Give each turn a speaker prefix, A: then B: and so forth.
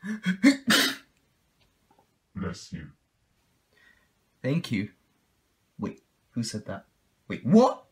A: Bless you.
B: Thank you. Wait, who said that? Wait, what?